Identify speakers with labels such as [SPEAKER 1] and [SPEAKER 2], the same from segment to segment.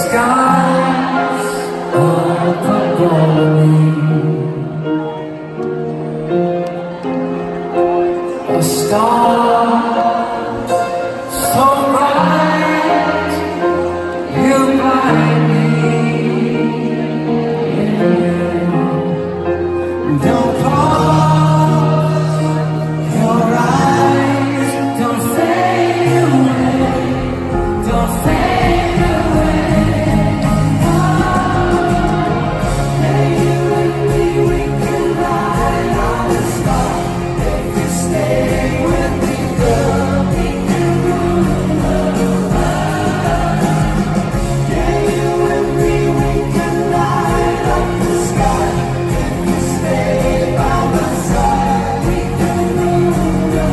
[SPEAKER 1] skies up above me, a star so bright you blind me. Don't close your eyes, don't fade away, don't fade away. Hey, you and me, we can ride on the star. If you stay with me, girl, we can rule the world. Yeah, you and me, we can light up the sky. If you stay by my side, we can rule the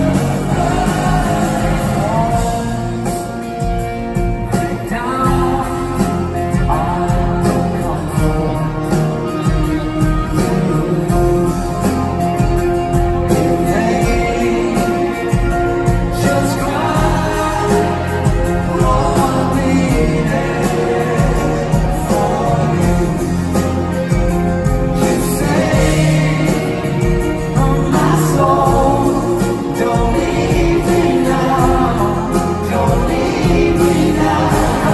[SPEAKER 1] world. Break down all the comfort. Just cry, I'll be there for you. You say, oh my soul, don't leave me now, don't leave me now.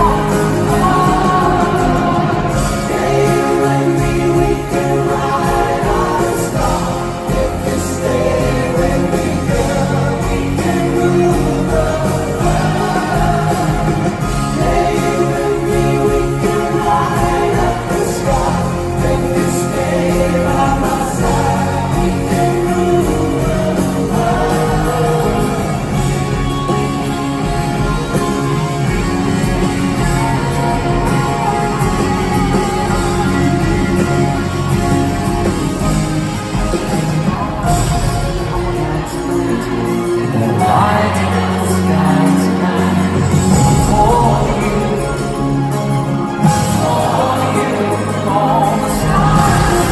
[SPEAKER 1] Yeah, you and me, we can ride on the star. If you stay with me, girl, we can rule the world. Yeah, you and me, we can light up the sky. If you stay by my side, we can rule the world. The light in the sky tonight, for you, all the stars.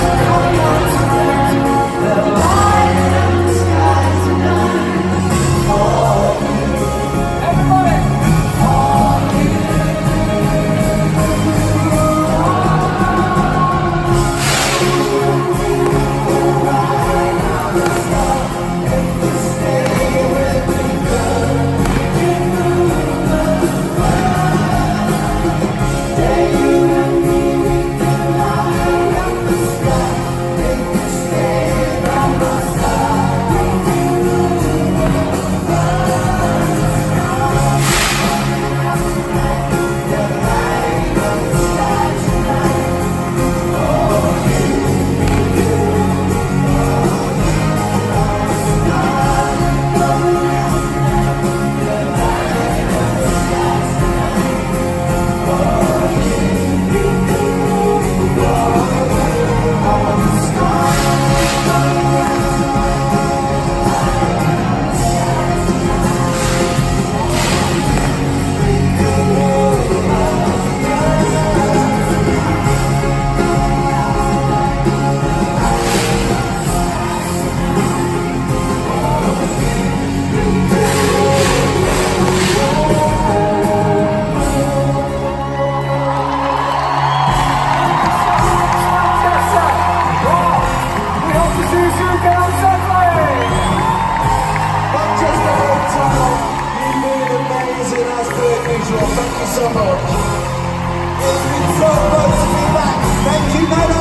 [SPEAKER 1] The light in the sky tonight, for you, everybody, for you.
[SPEAKER 2] Thank you so much. It's been so good to be back. Thank you, Nana.